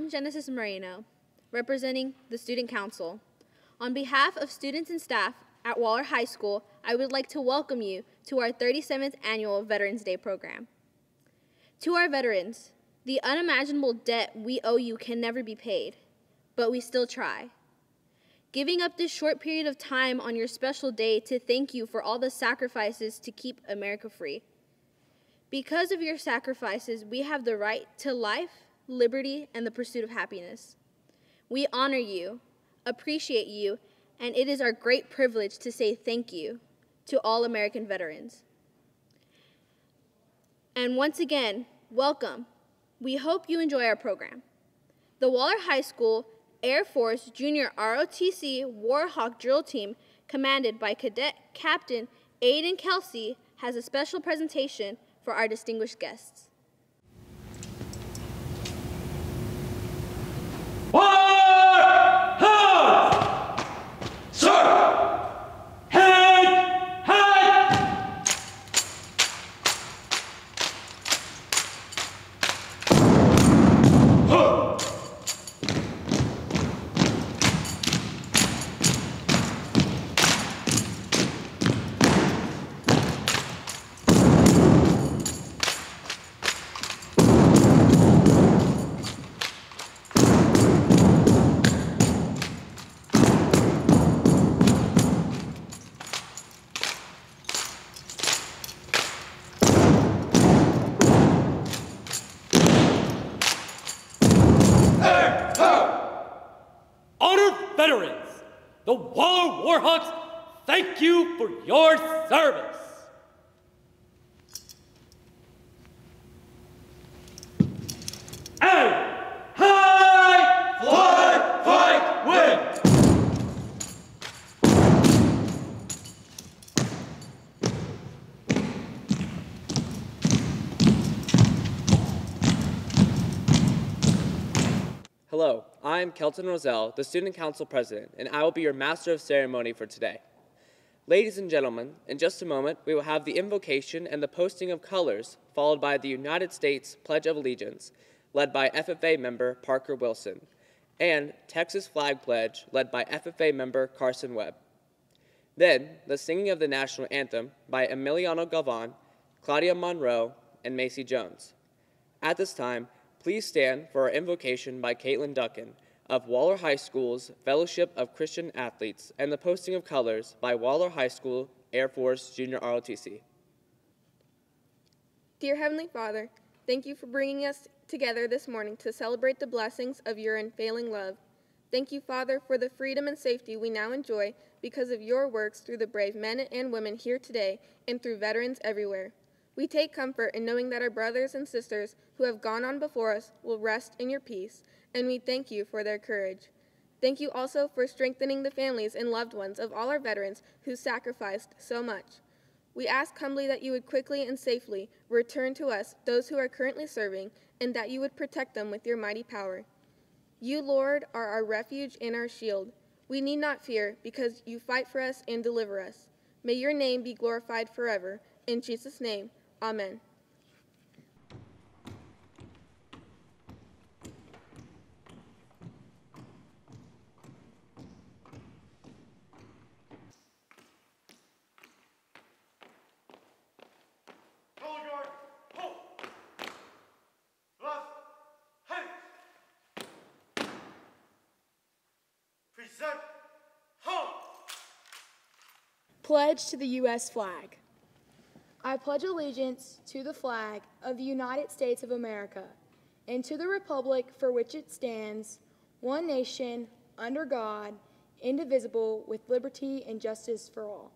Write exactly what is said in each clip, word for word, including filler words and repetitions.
I'm Genesis Moreno, representing the Student Council. On behalf of students and staff at Waller High School, I would like to welcome you to our thirty-seventh Annual Veterans Day program. To our veterans, the unimaginable debt we owe you can never be paid, but we still try. Giving up this short period of time on your special day to thank you for all the sacrifices to keep America free. Because of your sacrifices, we have the right to life, liberty, and the pursuit of happiness. We honor you, appreciate you, and it is our great privilege to say thank you to all American veterans. And once again, welcome. We hope you enjoy our program. The Waller High School Air Force Junior R O T C Warhawk Drill Team, commanded by Cadet Captain Aiden Kelsey, has a special presentation for our distinguished guests. Veterans, the Waller Warhawks thank you for your service. And high flag fight win. Hello, I'm Kelton Roselle, the Student Council President, and I will be your Master of Ceremony for today. Ladies and gentlemen, in just a moment, we will have the invocation and the posting of colors, followed by the United States Pledge of Allegiance, led by F F A member Parker Wilson, and Texas Flag Pledge, led by F F A member Carson Webb. Then, the singing of the National Anthem by Emiliano Galvan, Claudia Monroe, and Macy Jones. At this time, please stand for our invocation by Caitlin Duncan of Waller High School's Fellowship of Christian Athletes and the posting of colors by Waller High School Air Force Junior R O T C. Dear Heavenly Father, thank you for bringing us together this morning to celebrate the blessings of your unfailing love. Thank you, Father, for the freedom and safety we now enjoy because of your works through the brave men and women here today and through veterans everywhere. We take comfort in knowing that our brothers and sisters who have gone on before us will rest in your peace, and we thank you for their courage. Thank you also for strengthening the families and loved ones of all our veterans who sacrificed so much. We ask humbly that you would quickly and safely return to us those who are currently serving, and that you would protect them with your mighty power. You, Lord, are our refuge and our shield. We need not fear because you fight for us and deliver us. May your name be glorified forever. In Jesus' name, amen. Color guard, hold. Left, hands. Present, home. Pledge to the U S flag. I pledge allegiance to the flag of the United States of America and to the republic for which it stands, one nation, under God, indivisible, with liberty and justice for all.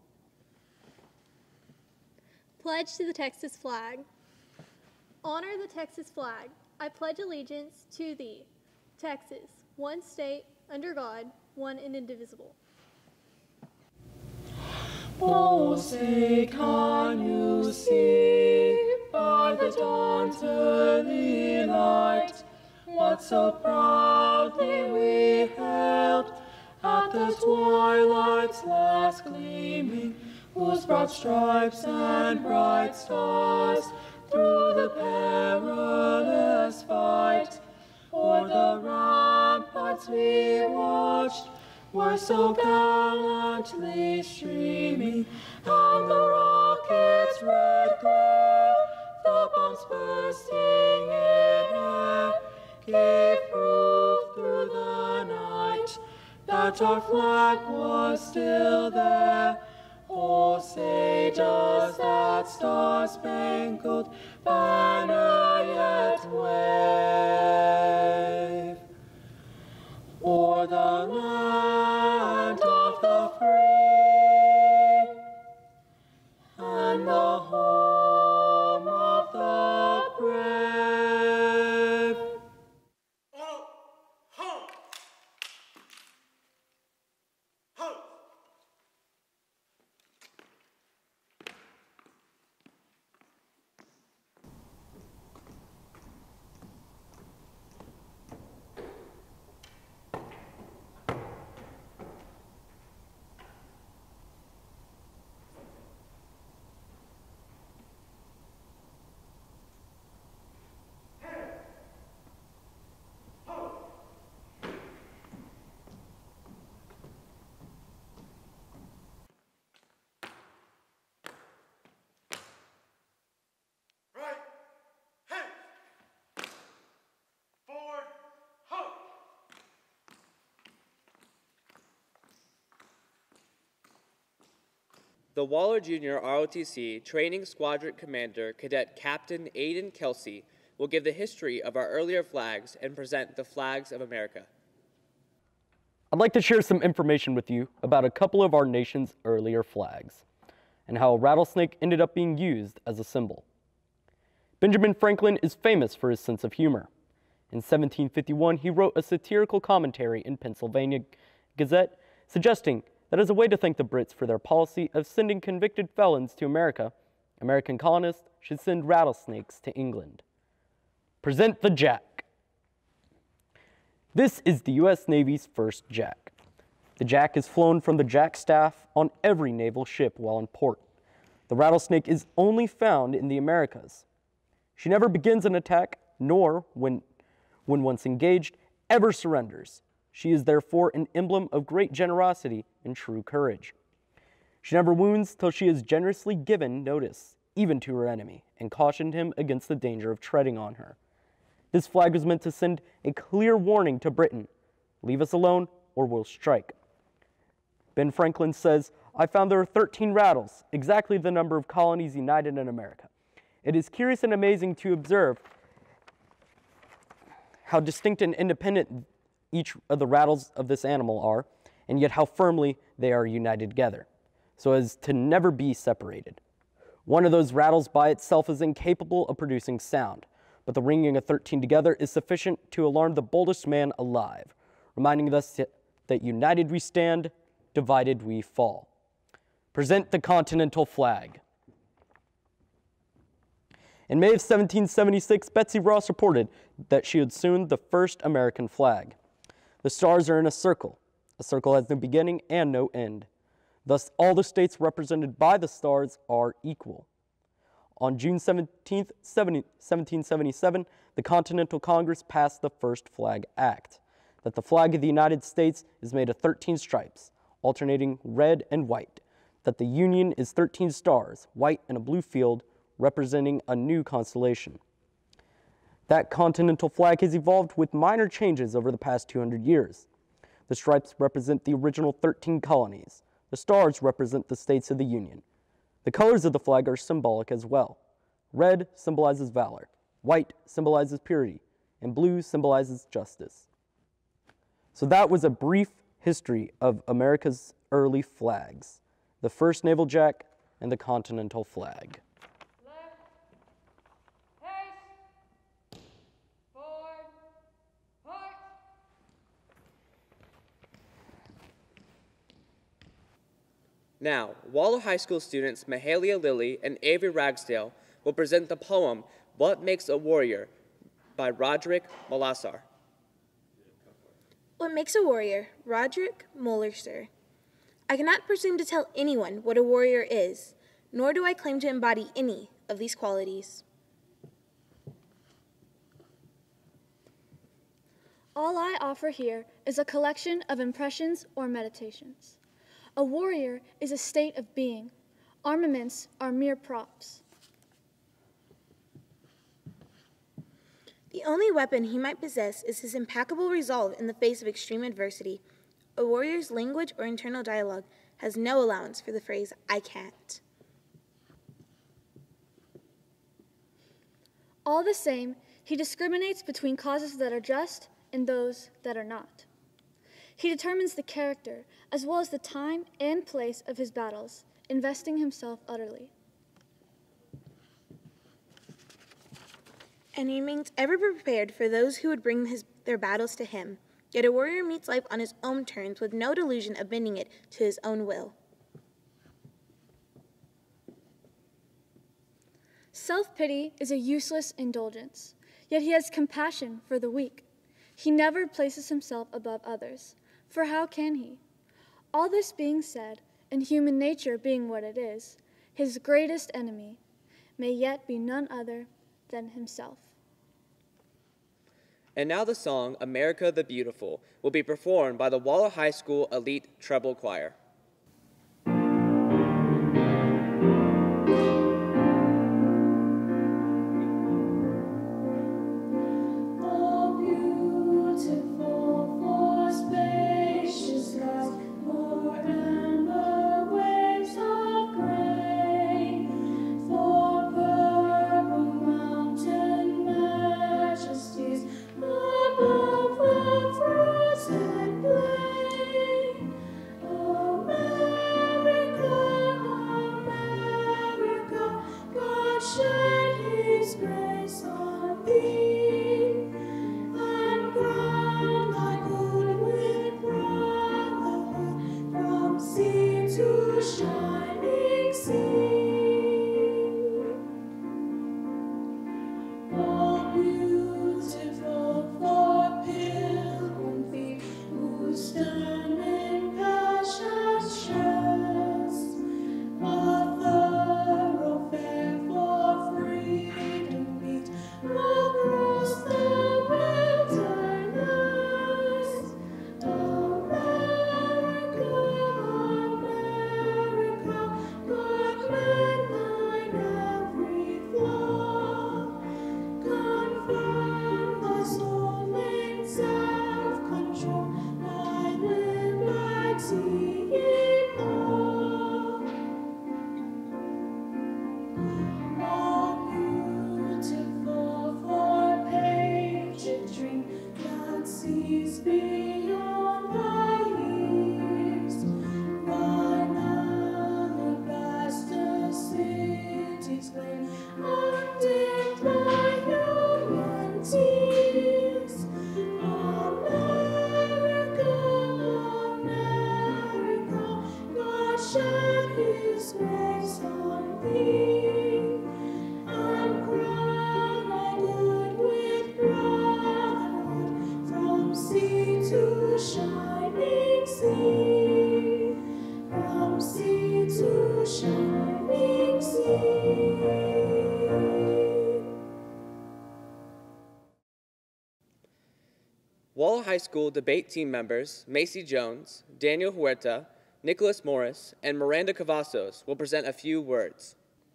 Pledge to the Texas flag. Honor the Texas flag. I pledge allegiance to thee, Texas, one state, under God, one and indivisible. Oh, say, can you see by the dawn's early light what so proudly we hailed at the twilight's last gleaming, whose broad stripes and bright stars through the perilous fight o'er the ramparts we watched were so gallantly streaming, and the rocket's red glare, the bombs bursting in air, gave proof through the night that our flag was still there. Oh, say does that star-spangled banner yet wave o'er the land of the free and the home of the brave? Oh, home. Home. Right. Hey. Forward. Ho. The Waller Junior R O T C Training Squadron Commander Cadet Captain Aidan Kelsey will give the history of our earlier flags and present the flags of America. I'd like to share some information with you about a couple of our nation's earlier flags and how a rattlesnake ended up being used as a symbol. Benjamin Franklin is famous for his sense of humor. In seventeen fifty-one, he wrote a satirical commentary in Pennsylvania Gazette suggesting that as a way to thank the Brits for their policy of sending convicted felons to America, American colonists should send rattlesnakes to England. Present the Jack. This is the U S Navy's first Jack. The Jack is flown from the Jack staff on every naval ship while in port. The rattlesnake is only found in the Americas. She never begins an attack, nor, when, when once engaged, ever surrenders. She is therefore an emblem of great generosity and true courage. She never wounds till she has generously given notice, even to her enemy, and cautioned him against the danger of treading on her. This flag was meant to send a clear warning to Britain: leave us alone or we'll strike. Ben Franklin says, I found there are thirteen rattles, exactly the number of colonies united in America. It is curious and amazing to observe how distinct and independent each of the rattles of this animal are, and yet how firmly they are united together, so as to never be separated. One of those rattles by itself is incapable of producing sound, but the ringing of thirteen together is sufficient to alarm the boldest man alive, reminding us that united we stand, divided we fall. Present the Continental Flag. In May of seventeen seventy-six, Betsy Ross reported that she had sewn the first American flag. The stars are in a circle. A circle has no beginning and no end. Thus, all the states represented by the stars are equal. On June seventeenth, seventeen seventy-seven, the Continental Congress passed the first Flag Act, that the flag of the United States is made of thirteen stripes, alternating red and white, that the Union is thirteen stars, white in a blue field, representing a new constellation. That Continental Flag has evolved with minor changes over the past two hundred years. The stripes represent the original thirteen colonies. The stars represent the states of the Union. The colors of the flag are symbolic as well. Red symbolizes valor, white symbolizes purity, and blue symbolizes justice. So that was a brief history of America's early flags, the first naval jack and the Continental Flag. Now, Waller High School students Mahalia Lilly and Avery Ragsdale will present the poem, What Makes a Warrior, by Roderick Molassar. What makes a warrior? Roderick Molassar. I cannot presume to tell anyone what a warrior is, nor do I claim to embody any of these qualities. All I offer here is a collection of impressions or meditations. A warrior is a state of being. Armaments are mere props. The only weapon he might possess is his impeccable resolve in the face of extreme adversity. A warrior's language or internal dialogue has no allowance for the phrase, "I can't." All the same, he discriminates between causes that are just and those that are not. He determines the character, as well as the time and place of his battles, investing himself utterly. And he remains ever prepared for those who would bring his, their battles to him. Yet a warrior meets life on his own terms with no delusion of bending it to his own will. Self-pity is a useless indulgence, yet he has compassion for the weak. He never places himself above others, for how can he? All this being said, and human nature being what it is, his greatest enemy may yet be none other than himself. And now the song, America the Beautiful, will be performed by the Waller High School Elite Treble Choir. Waller High School debate team members Macy Jones, Daniel Huerta, Nicholas Morris, and Miranda Cavazos will present a few words.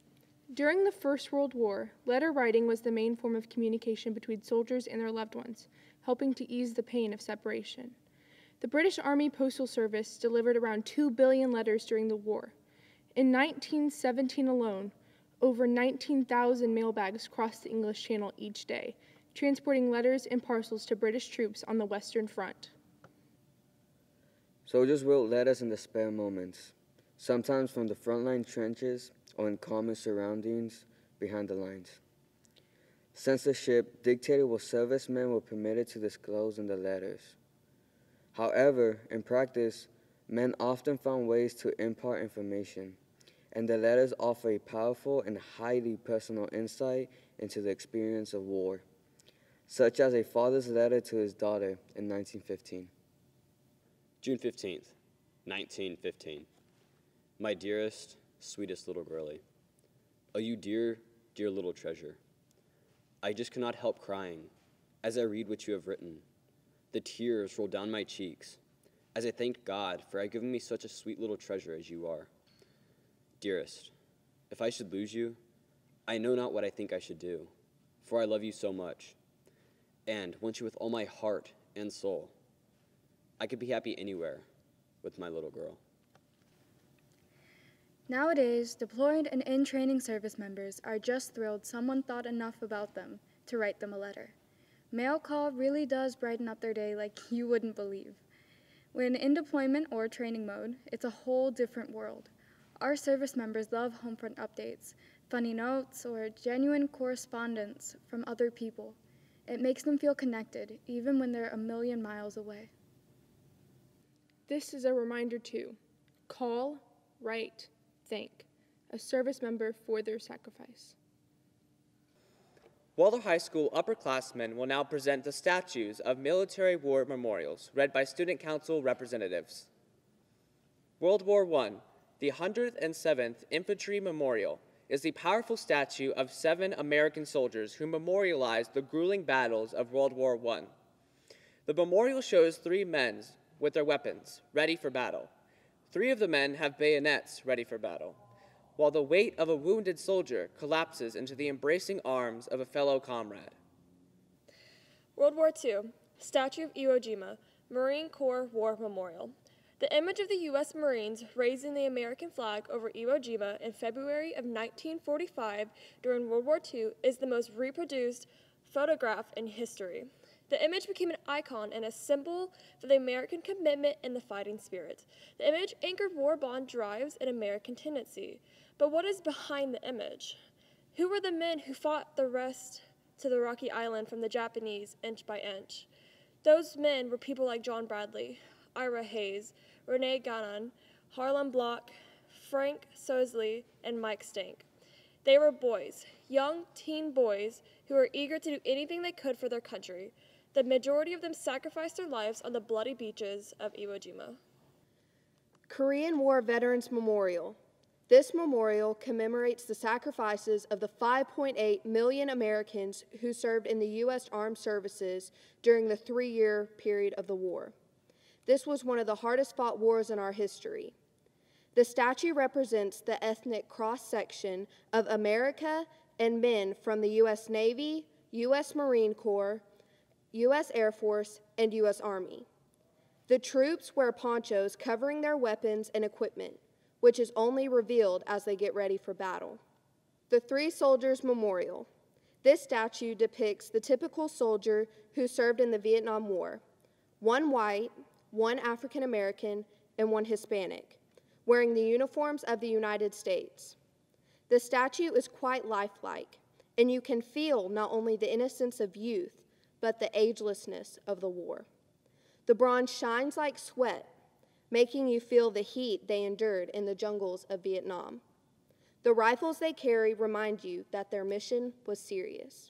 During the First World War, letter writing was the main form of communication between soldiers and their loved ones, helping to ease the pain of separation. The British Army Postal Service delivered around two billion letters during the war. In nineteen seventeen alone, over nineteen thousand mailbags crossed the English Channel each day, transporting letters and parcels to British troops on the Western Front. Soldiers wrote letters in their spare moments, sometimes from the frontline trenches or in calmer surroundings behind the lines. Censorship dictated what servicemen were permitted to disclose in the letters. However, in practice, men often found ways to impart information, and the letters offer a powerful and highly personal insight into the experience of war, such as a father's letter to his daughter in nineteen fifteen. June fifteenth, nineteen fifteen. My dearest, sweetest little girlie, oh, you dear, dear little treasure. I just cannot help crying as I read what you have written. The tears rolled down my cheeks as I thanked God for giving me such a sweet little treasure as you are. Dearest, if I should lose you, I know not what I think I should do, for I love you so much, and want you with all my heart and soul. I could be happy anywhere with my little girl. Nowadays, deployed and in-training service members are just thrilled someone thought enough about them to write them a letter. Mail call really does brighten up their day like you wouldn't believe. When in deployment or training mode, it's a whole different world. Our service members love homefront updates, funny notes, or genuine correspondence from other people. It makes them feel connected, even when they're a million miles away. This is a reminder to call, write, thank a service member for their sacrifice. Waller High School upperclassmen will now present the statues of military war memorials read by Student Council representatives. World War One, the one hundred seventh Infantry Memorial, is the powerful statue of seven American soldiers who memorialized the grueling battles of World War One. The memorial shows three men with their weapons, ready for battle. Three of the men have bayonets ready for battle, while the weight of a wounded soldier collapses into the embracing arms of a fellow comrade. World War Two, Statue of Iwo Jima, Marine Corps War Memorial. The image of the U S Marines raising the American flag over Iwo Jima in February of nineteen forty-five during World War Two is the most reproduced photograph in history. The image became an icon and a symbol for the American commitment and the fighting spirit. The image anchored war bond drives and American tendency. But what is behind the image? Who were the men who fought the rest to the rocky island from the Japanese inch by inch? Those men were people like John Bradley, Ira Hayes, Rene Gannon, Harlem Block, Frank Sosley, and Mike Stank. They were boys, young teen boys, who were eager to do anything they could for their country. The majority of them sacrificed their lives on the bloody beaches of Iwo Jima. Korean War Veterans Memorial. This memorial commemorates the sacrifices of the five point eight million Americans who served in the U S Armed Services during the three-year period of the war. This was one of the hardest-fought wars in our history. The statue represents the ethnic cross-section of America and men from the U S Navy, U S Marine Corps, U S Air Force, and U S Army. The troops wear ponchos covering their weapons and equipment, which is only revealed as they get ready for battle. The Three Soldiers Memorial. This statue depicts the typical soldier who served in the Vietnam War, one white, one African American, and one Hispanic, wearing the uniforms of the United States. The statue is quite lifelike, and you can feel not only the innocence of youth, but the agelessness of the war. The bronze shines like sweat, making you feel the heat they endured in the jungles of Vietnam. The rifles they carry remind you that their mission was serious.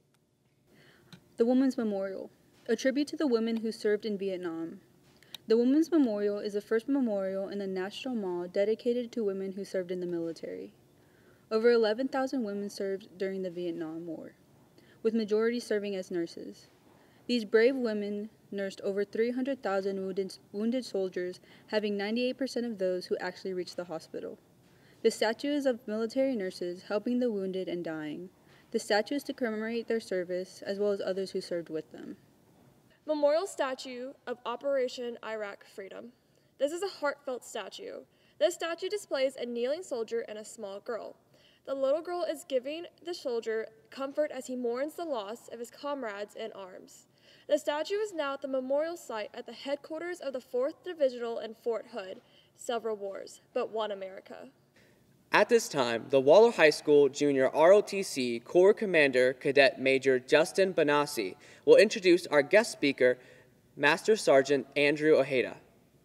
The Women's Memorial, a tribute to the women who served in Vietnam. The Women's Memorial is the first memorial in the National Mall dedicated to women who served in the military. Over eleven thousand women served during the Vietnam War, with majority serving as nurses. These brave women nursed over three hundred thousand wounded, wounded soldiers, having ninety-eight percent of those who actually reached the hospital. The statue is of military nurses helping the wounded and dying. The statue is to commemorate their service, as well as others who served with them. Memorial Statue of Operation Iraq Freedom. This is a heartfelt statue. This statue displays a kneeling soldier and a small girl. The little girl is giving the soldier comfort as he mourns the loss of his comrades in arms. The statue is now at the memorial site at the headquarters of the fourth Divisional in Fort Hood. Several wars, but one America. At this time, the Waller High School Junior R O T C Corps Commander Cadet Major Justin Banassi will introduce our guest speaker, Master Sergeant Andrew Ojeda.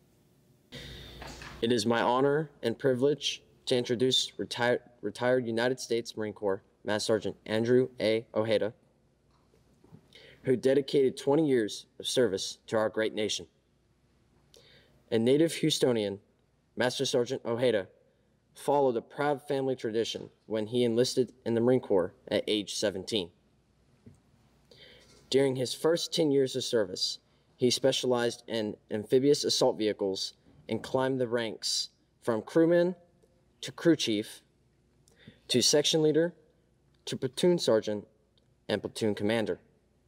It is my honor and privilege to introduce retired, retired United States Marine Corps Master Sergeant Andrew A. Ojeda, who dedicated twenty years of service to our great nation. A native Houstonian, Master Sergeant Ojeda followed a proud family tradition when he enlisted in the Marine Corps at age seventeen. During his first ten years of service, he specialized in amphibious assault vehicles and climbed the ranks from crewman to crew chief to section leader to platoon sergeant and platoon commander.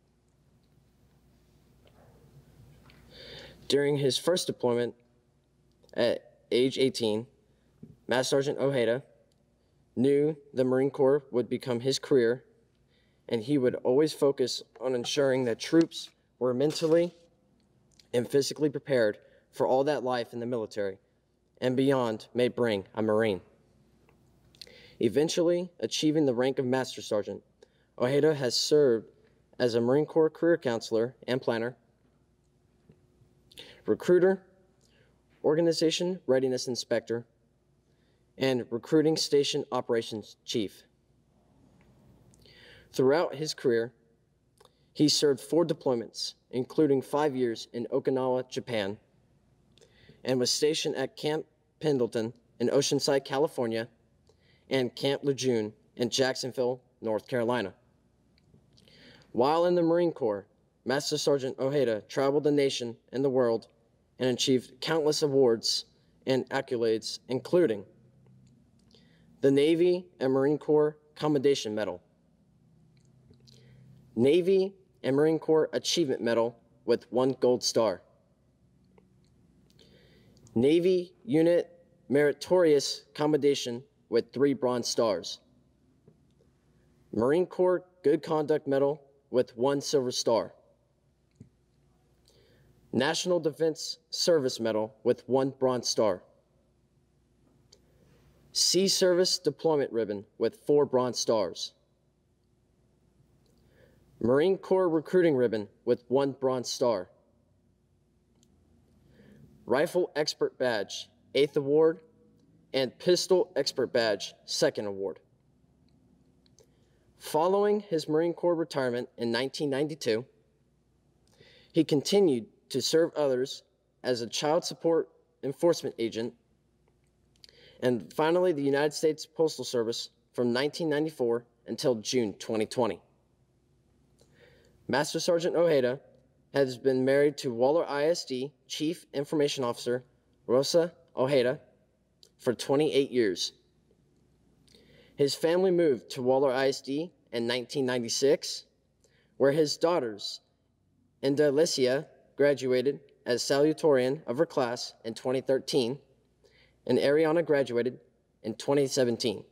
During his first deployment at age eighteen, Master Sergeant Ojeda knew the Marine Corps would become his career, and he would always focus on ensuring that troops were mentally and physically prepared for all that life in the military and beyond may bring a Marine. Eventually achieving the rank of Master Sergeant, Ojeda has served as a Marine Corps career counselor and planner, recruiter, organization readiness inspector, and recruiting station operations chief. Throughout his career, he served four deployments, including five years in Okinawa, Japan, and was stationed at Camp Pendleton in Oceanside, California, and Camp Lejeune in Jacksonville, North Carolina. While in the Marine Corps, Master Sergeant Ojeda traveled the nation and the world and achieved countless awards and accolades, including the Navy and Marine Corps Commendation Medal, Navy and Marine Corps Achievement Medal with one gold star, Navy Unit Meritorious Commendation with three bronze stars, Marine Corps Good Conduct Medal with one silver star, National Defense Service Medal with one bronze star, Sea Service Deployment Ribbon with four bronze stars, Marine Corps Recruiting Ribbon with one bronze star, Rifle Expert Badge, eighth award, and Pistol Expert Badge, second award. Following his Marine Corps retirement in nineteen ninety-two, he continued to serve others as a child support enforcement agent, and finally the United States Postal Service from nineteen ninety-four until June twenty twenty. Master Sergeant Ojeda has been married to Waller I S D Chief Information Officer Rosa Ojeda for twenty-eight years. His family moved to Waller I S D in nineteen ninety-six, where his daughters, Indalicia, graduated as salutatorian of her class in twenty thirteen, and Ariana graduated in twenty seventeen.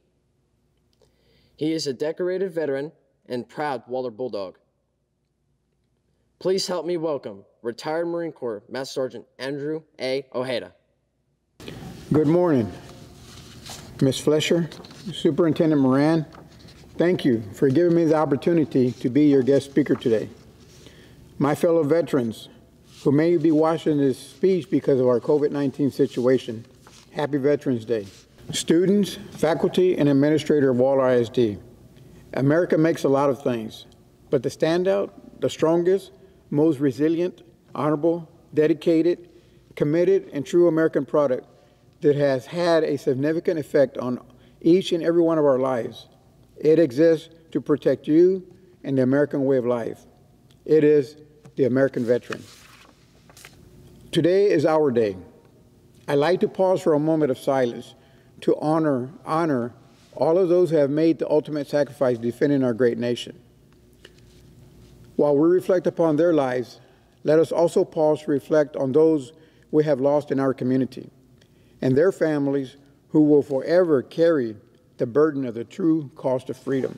He is a decorated veteran and proud Waller Bulldog. Please help me welcome retired Marine Corps Master Sergeant Andrew A. Ojeda. Good morning, Miz Flesher, Superintendent Moran. Thank you for giving me the opportunity to be your guest speaker today. My fellow veterans who may be watching this speech because of our COVID nineteen situation, happy Veterans Day. Students, faculty, and administrator of Waller I S D. America makes a lot of things, but the standout, the strongest, most resilient, honorable, dedicated, committed, and true American product that has had a significant effect on each and every one of our lives. It exists to protect you and the American way of life. It is the American veteran. Today is our day. I'd like to pause for a moment of silence to honor, honor all of those who have made the ultimate sacrifice defending our great nation. While we reflect upon their lives, let us also pause to reflect on those we have lost in our community and their families who will forever carry the burden of the true cost of freedom.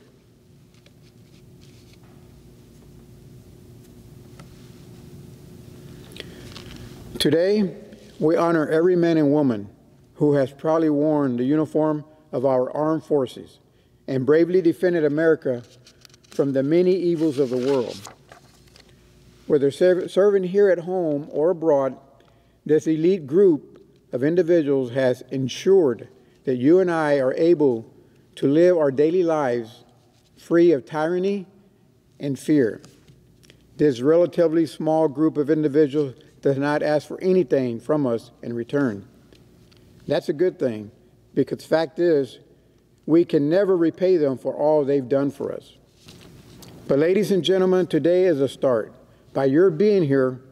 Today, we honor every man and woman who has proudly worn the uniform of our armed forces and bravely defended America from the many evils of the world. Whether serving here at home or abroad, this elite group of individuals has ensured that you and I are able to live our daily lives free of tyranny and fear. This relatively small group of individuals does not ask for anything from us in return. That's a good thing, because the fact is, we can never repay them for all they've done for us. But ladies and gentlemen, today is a start. By your being here,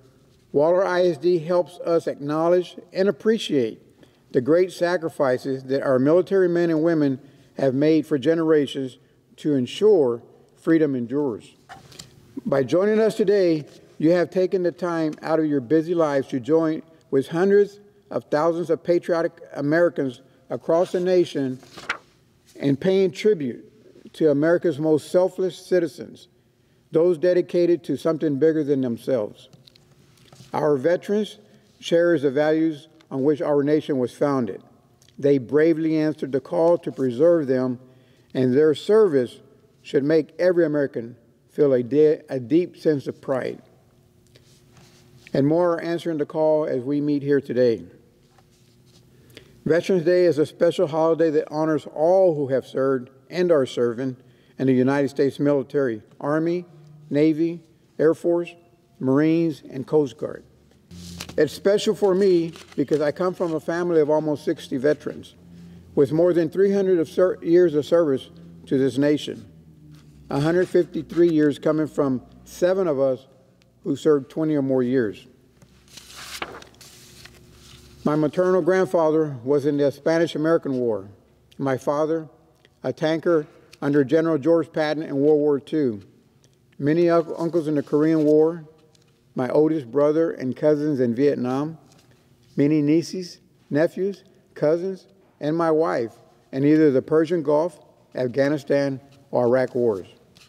Waller I S D helps us acknowledge and appreciate the great sacrifices that our military men and women have made for generations to ensure freedom endures. By joining us today, you have taken the time out of your busy lives to join with hundreds of thousands of patriotic Americans across the nation in paying tribute to America's most selfless citizens, those dedicated to something bigger than themselves. Our veterans cherish the values on which our nation was founded. They bravely answered the call to preserve them, and their service should make every American feel a, de a deep sense of pride. And more are answering the call as we meet here today. Veterans Day is a special holiday that honors all who have served and are serving in the United States military, Army, Navy, Air Force, Marines, and Coast Guard. It's special for me because I come from a family of almost sixty veterans with more than three hundred of years of service to this nation, one hundred fifty-three years coming from seven of us who served twenty or more years. My maternal grandfather was in the Spanish-American War. My father, a tanker under General George Patton in World War Two. Many uncles in the Korean War, my oldest brother and cousins in Vietnam, many nieces, nephews, cousins, and my wife in either the Persian Gulf, Afghanistan, or Iraq wars.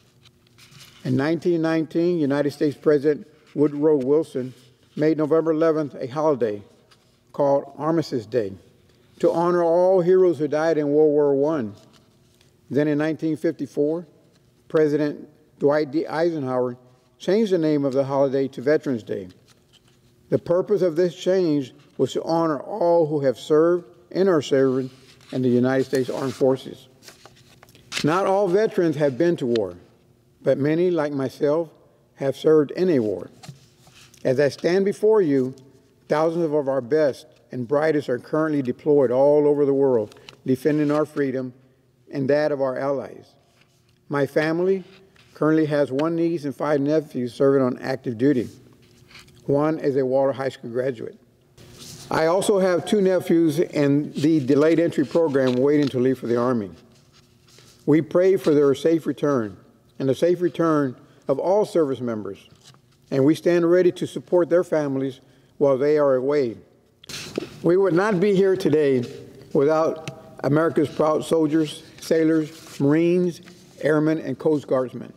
In nineteen nineteen, United States President Woodrow Wilson made November eleventh a holiday called Armistice Day to honor all heroes who died in World War One. Then in nineteen fifty-four, President Dwight D. Eisenhower changed the name of the holiday to Veterans Day. The purpose of this change was to honor all who have served and are serving in the United States Armed Forces. Not all veterans have been to war, but many, like myself, have served in a war. As I stand before you, thousands of our best and brightest are currently deployed all over the world, defending our freedom and that of our allies. My family currently has one niece and five nephews serving on active duty. One is a Waller High School graduate. I also have two nephews in the delayed entry program waiting to leave for the Army. We pray for their safe return and the safe return of all service members, and we stand ready to support their families while they are away. We would not be here today without America's proud soldiers, sailors, Marines, airmen, and Coast Guardsmen.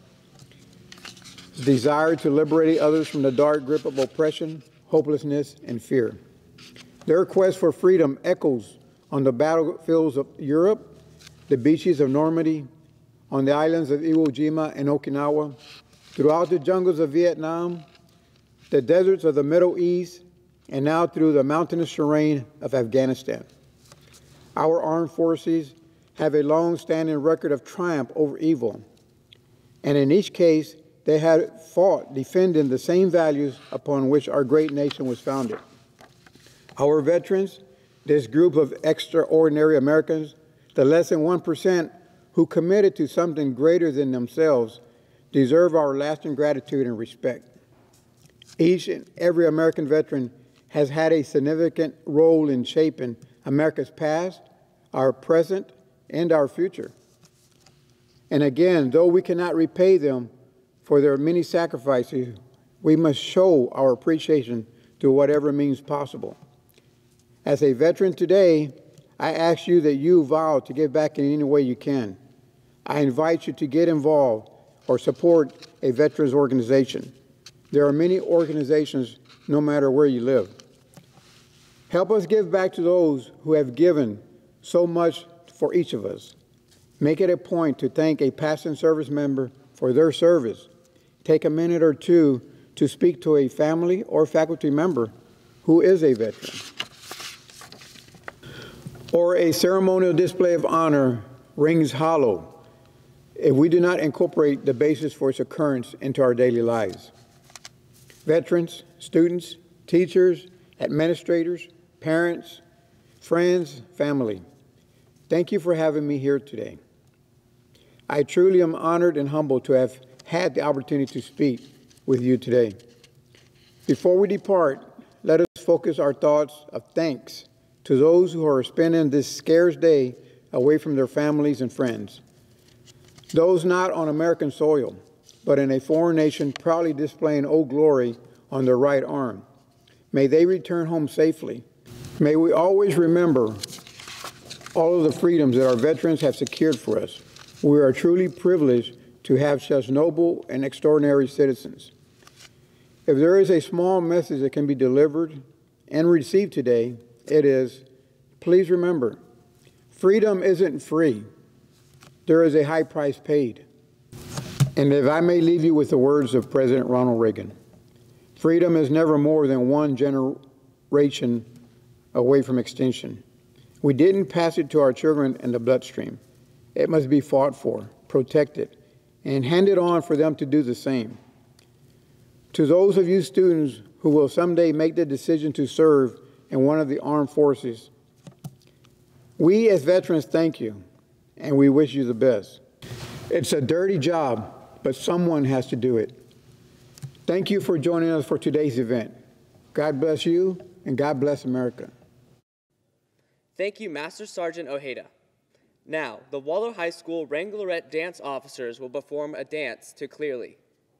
Desire to liberate others from the dark grip of oppression, hopelessness, and fear. Their quest for freedom echoes on the battlefields of Europe, the beaches of Normandy, on the islands of Iwo Jima and Okinawa, throughout the jungles of Vietnam, the deserts of the Middle East, and now through the mountainous terrain of Afghanistan. Our armed forces have a long-standing record of triumph over evil, and in each case, they had fought defending the same values upon which our great nation was founded. Our veterans, this group of extraordinary Americans, the less than one percent who committed to something greater than themselves, deserve our lasting gratitude and respect. Each and every American veteran has had a significant role in shaping America's past, our present, and our future. And again, though we cannot repay them for their many sacrifices, we must show our appreciation through whatever means possible. As a veteran today, I ask you that you vow to give back in any way you can. I invite you to get involved or support a veterans organization. There are many organizations no matter where you live. Help us give back to those who have given so much for each of us. Make it a point to thank a past and service member for their service. Take a minute or two to speak to a family or faculty member who is a veteran. Or a ceremonial display of honor rings hollow if we do not incorporate the basis for its occurrence into our daily lives. Veterans, students, teachers, administrators, parents, friends, family, thank you for having me here today. I truly am honored and humbled to have had the opportunity to speak with you today. Before we depart, let us focus our thoughts of thanks to those who are spending this scarce day away from their families and friends. Those not on American soil, but in a foreign nation proudly displaying Old Glory on their right arm. May they return home safely. May we always remember all of the freedoms that our veterans have secured for us. We are truly privileged to have such noble and extraordinary citizens. If there is a small message that can be delivered and received today, it is, please remember, freedom isn't free. There is a high price paid. And if I may leave you with the words of President Ronald Reagan, freedom is never more than one generation away from extinction. We didn't pass it to our children in the bloodstream. It must be fought for, protected, and handed on for them to do the same. To those of you students who will someday make the decision to serve in one of the armed forces, we as veterans thank you, and we wish you the best. It's a dirty job, but someone has to do it. Thank you for joining us for today's event. God bless you, and God bless America. Thank you, Master Sergeant Ojeda. Now, the Waller High School Wranglerette dance officers will perform a dance to Clearly.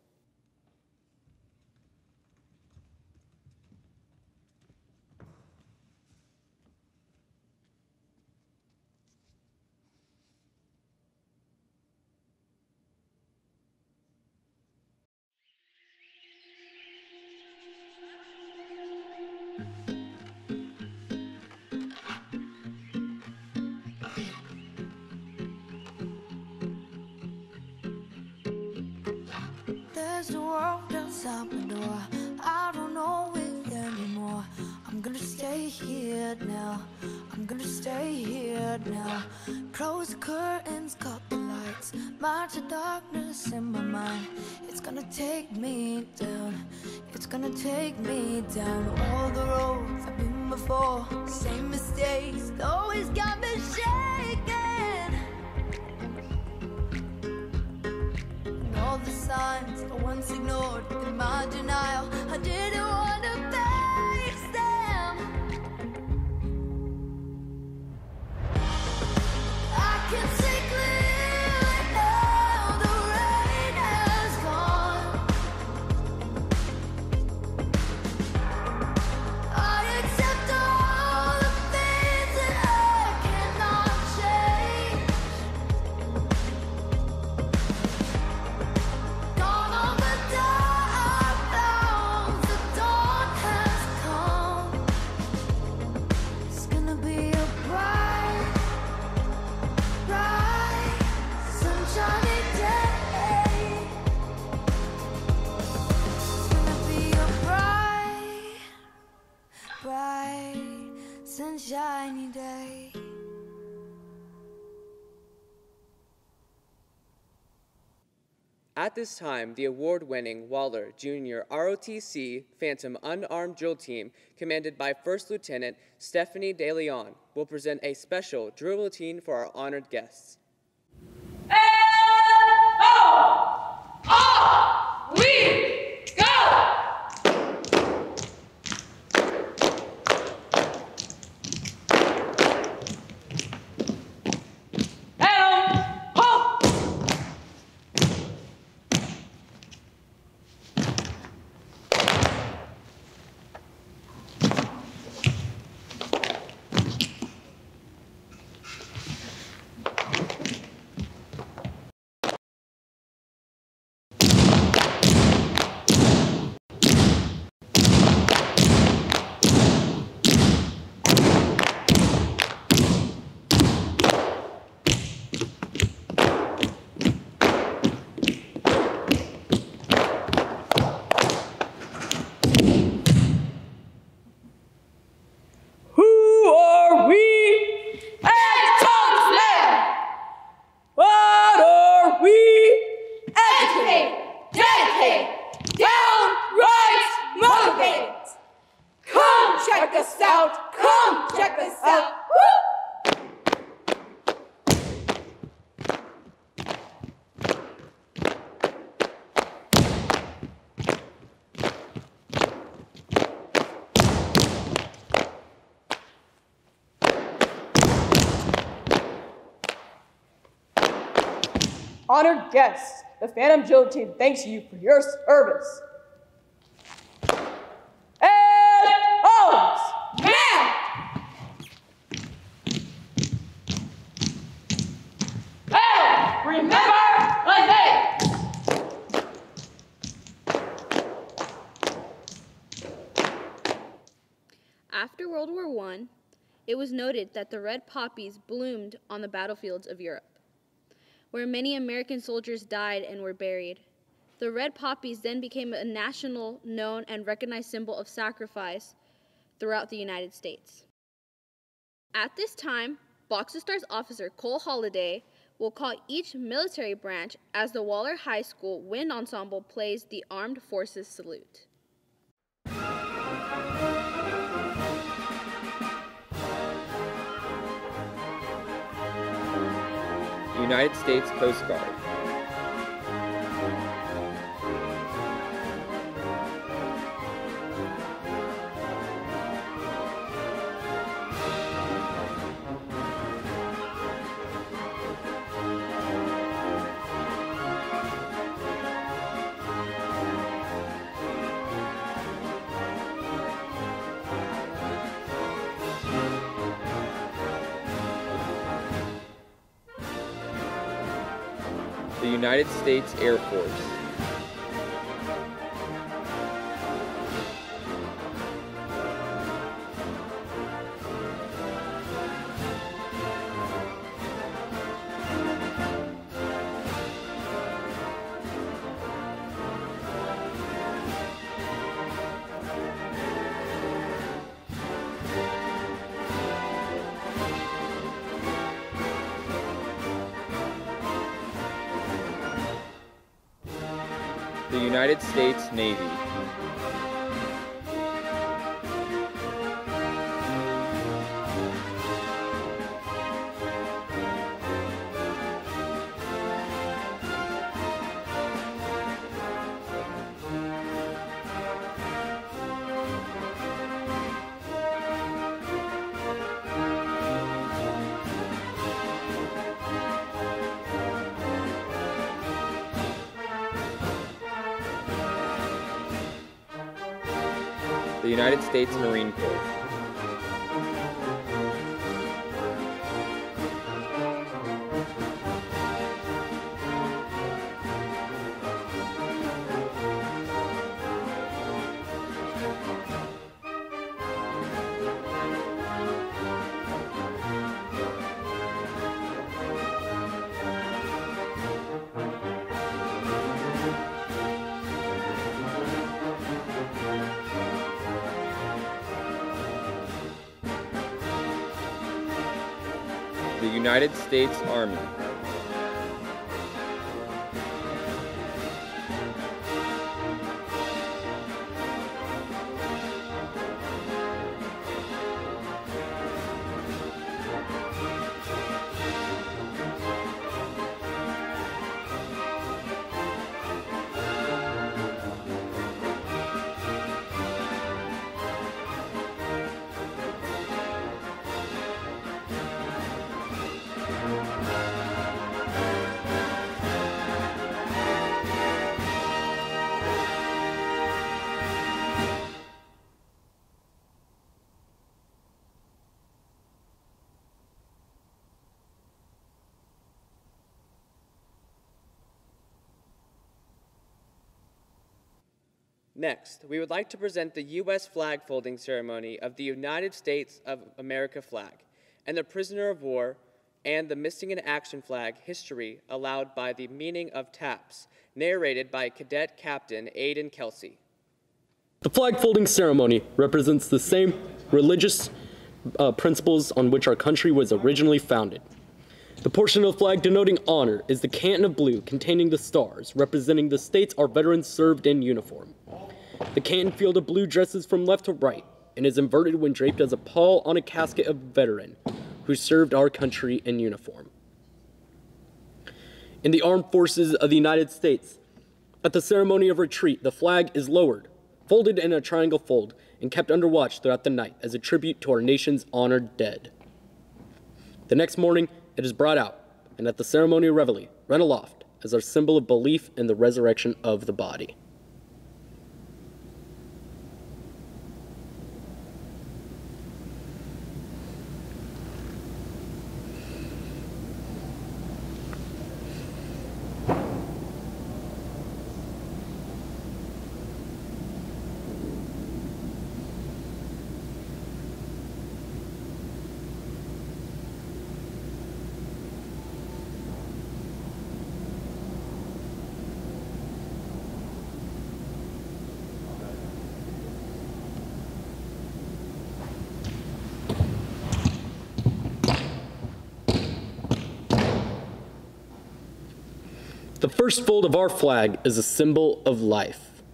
There's the world outside my door. I don't know it anymore. I'm gonna stay here now. I'm gonna stay here now. Close the curtains, cut the lights. March the darkness in my mind. It's gonna take me down. It's gonna take me down. All the roads I've been before. Same mistakes, always got me shaking. All the signs I once ignored in my denial, I didn't want to face them. I can see clearly now, the rain has gone. I accept all the things that I cannot change. Gone on the dark clouds, the dawn has come. It's gonna be a bright, bright, sunshiny day. It's gonna be a bright, bright, sunshiny day. At this time, the award-winning Waller Junior R O T C Phantom Unarmed Drill Team, commanded by First Lieutenant Stephanie De Leon, will present a special drill routine for our honored guests. We go! Honored guests, the Phantom Drill Team thanks you for your service. And arms! Man! And remember the dates! After World War One, it was noted that the red poppies bloomed on the battlefields of Europe, where many American soldiers died and were buried. The red poppies then became a national, known, and recognized symbol of sacrifice throughout the United States. At this time, Box of Stars officer Cole Holliday will call each military branch as the Waller High School Wind Ensemble plays the Armed Forces Salute. United States Coast Guard. The United States Air Force. The United States Navy. The United States Marine Corps. The United States Army. Next, we would like to present the U S flag folding ceremony of the United States of America flag and the prisoner of war and the missing in action flag history allowed by the meaning of taps, narrated by Cadet Captain Aidan Kelsey. The flag folding ceremony represents the same religious uh, principles on which our country was originally founded. The portion of the flag denoting honor is the canton of blue containing the stars, representing the states our veterans served in uniform. The canton field of blue dresses from left to right and is inverted when draped as a pall on a casket of a veteran who served our country in uniform. In the armed forces of the United States, at the ceremony of retreat, the flag is lowered, folded in a triangle fold, and kept under watch throughout the night as a tribute to our nation's honored dead. The next morning, it is brought out, and at the ceremony of reveille, read aloft as our symbol of belief in the resurrection of the body. The first fold of our flag is a symbol of life.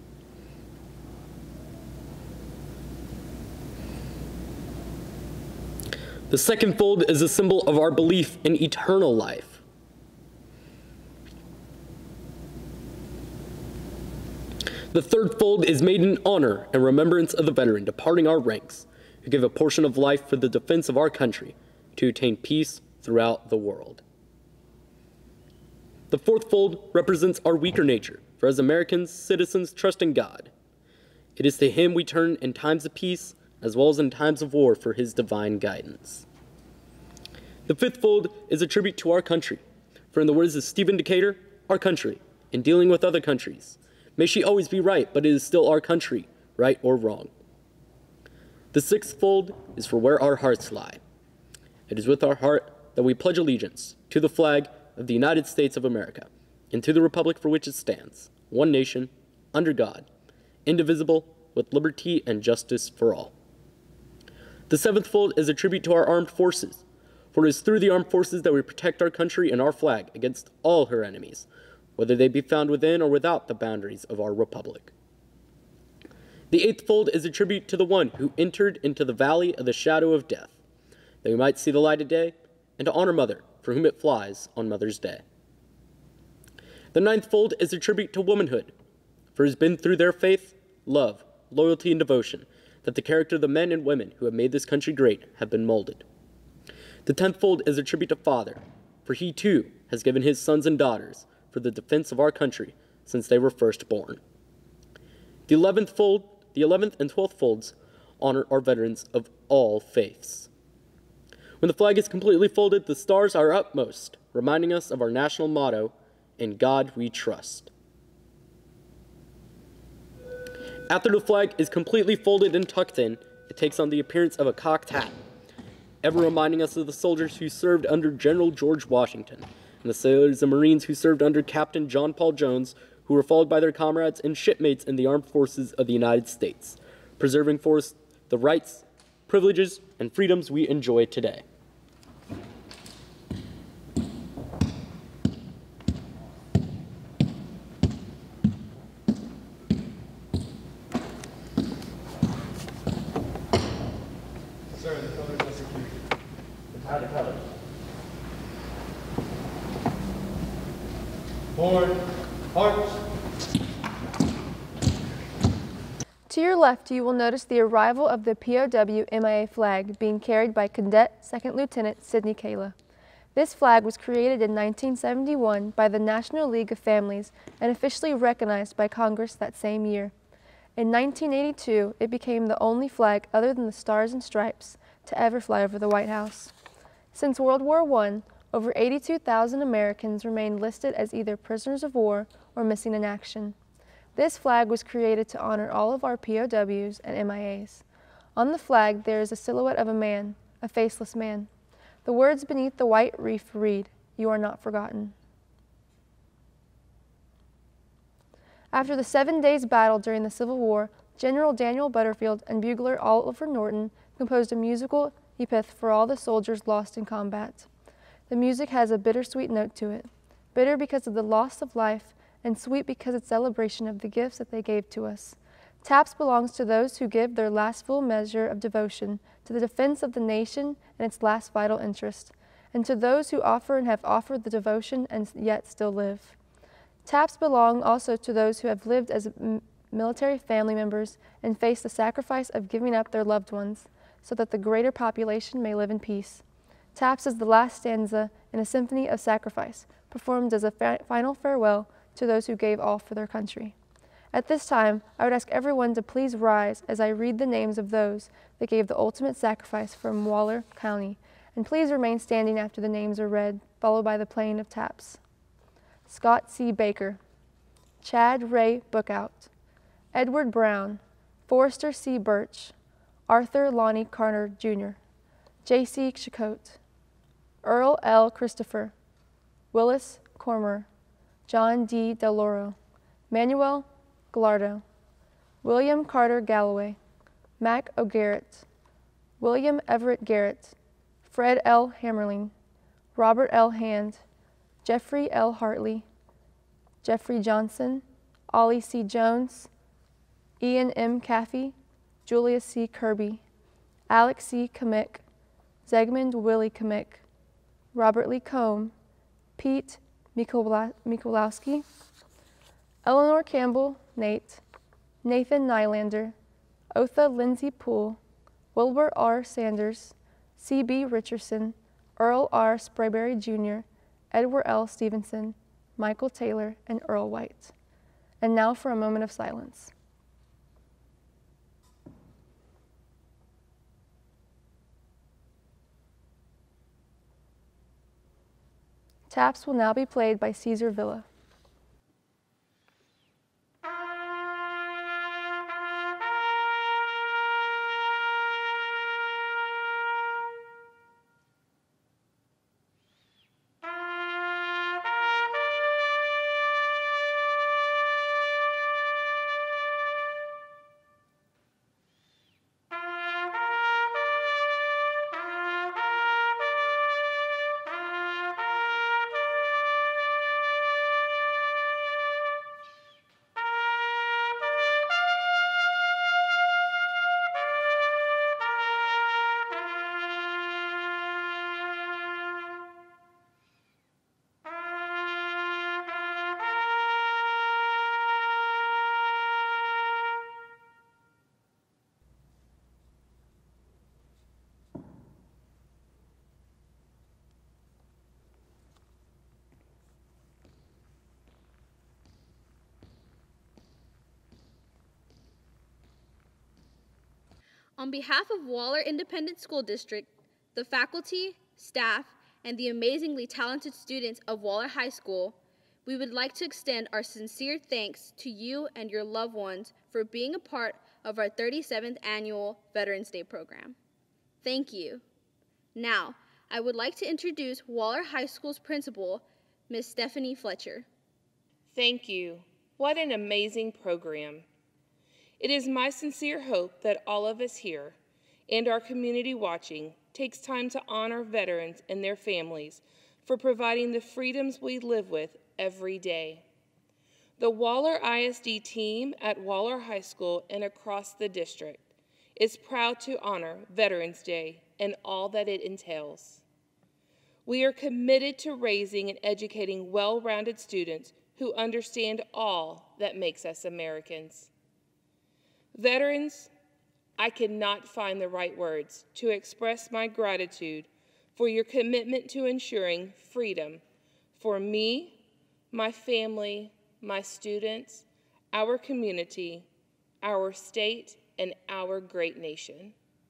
The second fold is a symbol of our belief in eternal life. The third fold is made in honor and remembrance of the veteran departing our ranks, who gave a portion of life for the defense of our country to attain peace throughout the world. The fourth fold represents our weaker nature, for as Americans, citizens trust in God. It is to Him we turn in times of peace, as well as in times of war, for His divine guidance. The fifth fold is a tribute to our country, for in the words of Stephen Decatur, our country, in dealing with other countries, may she always be right, but it is still our country, right or wrong. The sixth fold is for where our hearts lie. It is with our heart that we pledge allegiance to the flag of the United States of America, and to the republic for which it stands, one nation, under God, indivisible, with liberty and justice for all. The seventh fold is a tribute to our armed forces, for it is through the armed forces that we protect our country and our flag against all her enemies, whether they be found within or without the boundaries of our republic. The eighth fold is a tribute to the one who entered into the valley of the shadow of death, that we might see the light of day, and to honor Mother, for whom it flies on Mother's Day. The ninth fold is a tribute to womanhood, for it has been through their faith, love, loyalty, and devotion that the character of the men and women who have made this country great have been molded. The tenth fold is a tribute to Father, for he too has given his sons and daughters for the defense of our country since they were first born. The eleventh fold, the eleventh and twelfth folds honor our veterans of all faiths. When the flag is completely folded, the stars are upmost, reminding us of our national motto, "In God we trust." After the flag is completely folded and tucked in, it takes on the appearance of a cocked hat, ever reminding us of the soldiers who served under General George Washington, and the sailors and Marines who served under Captain John Paul Jones, who were followed by their comrades and shipmates in the armed forces of the United States, preserving for us the rights, privileges, and freedoms we enjoy today. Sir, the colors executed. The title colors. Forward, march. To your left, you will notice the arrival of the P O W M I A flag being carried by Cadet Second Lieutenant Sidney Kayla. This flag was created in nineteen seventy-one by the National League of Families and officially recognized by Congress that same year. In nineteen eighty-two, it became the only flag other than the Stars and Stripes to ever fly over the White House. Since World War One, over eighty-two thousand Americans remained listed as either prisoners of war or missing in action. This flag was created to honor all of our P O Ws and M I As. On the flag, there is a silhouette of a man, a faceless man. The words beneath the white wreath read, "You are not forgotten." After the seven days battle during the Civil War, General Daniel Butterfield and bugler Oliver Norton composed a musical epitaph for all the soldiers lost in combat. The music has a bittersweet note to it, bitter because of the loss of life, and sweet because it's celebration of the gifts that they gave to us. TAPS belongs to those who give their last full measure of devotion to the defense of the nation and its last vital interest, and to those who offer and have offered the devotion and yet still live. TAPS belong also to those who have lived as military family members and faced the sacrifice of giving up their loved ones so that the greater population may live in peace. TAPS is the last stanza in a symphony of sacrifice, performed as a fa final farewell to those who gave all for their country. At this time, I would ask everyone to please rise as I read the names of those that gave the ultimate sacrifice from Waller County, and please remain standing after the names are read, followed by the playing of taps. Scott C. Baker, Chad Ray Bookout, Edward Brown, Forrester C. Birch, Arthur Lonnie Carter Junior, J C Chicote, Earl L. Christopher, Willis Cormer, John D. Deloro, Manuel Gallardo, William Carter Galloway, Mac O'Garrett, William Everett Garrett, Fred L. Hammerling, Robert L. Hand, Jeffrey L. Hartley, Jeffrey Johnson, Ollie C. Jones, Ian M. Caffey, Julia C. Kirby, Alex C. Kamick, Zegmund Willie Kamick, Robert Lee Combe, Pete Mikolowski, Eleanor Campbell, Nate, Nathan Nylander, Otha Lindsay Poole, Wilbur R. Sanders, C B Richardson, Earl R. Sprayberry Junior, Edward L. Stevenson, Michael Taylor, and Earl White. And now for a moment of silence. Taps will now be played by Caesar Villa. On behalf of Waller Independent School District, the faculty, staff, and the amazingly talented students of Waller High School, we would like to extend our sincere thanks to you and your loved ones for being a part of our thirty-seventh Annual Veterans Day program. Thank you. Now, I would like to introduce Waller High School's principal, Miz Stephanie Fletcher. Thank you. What an amazing program. It is my sincere hope that all of us here and our community watching takes time to honor veterans and their families for providing the freedoms we live with every day. The Waller I S D team at Waller High School and across the district is proud to honor Veterans Day and all that it entails. We are committed to raising and educating well-rounded students who understand all that makes us Americans. Veterans, I cannot find the right words to express my gratitude for your commitment to ensuring freedom for me, my family, my students, our community, our state, and our great nation.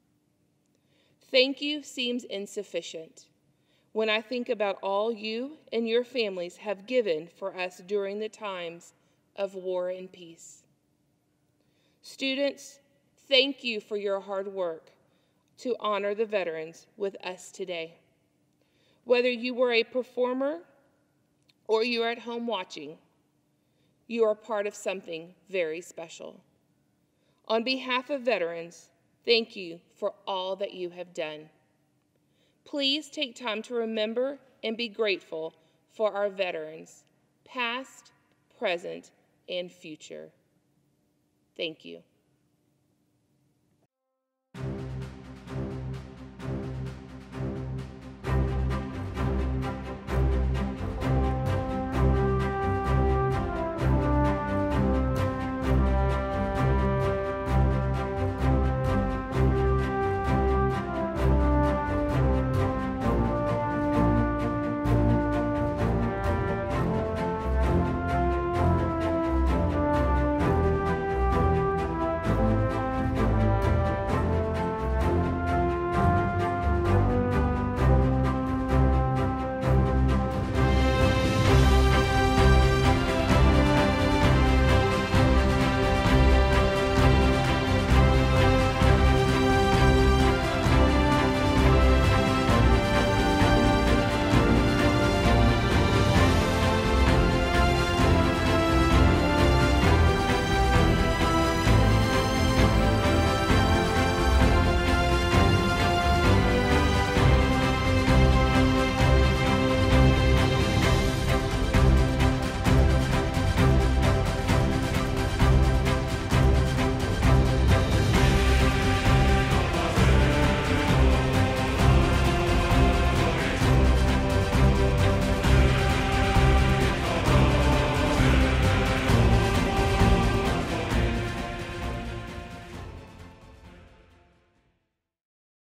Thank you seems insufficient when I think about all you and your families have given for us during the times of war and peace. Students, thank you for your hard work to honor the veterans with us today. Whether you were a performer or you're at home watching, you are part of something very special. On behalf of veterans, thank you for all that you have done. Please take time to remember and be grateful for our veterans, past, present, and future. Thank you.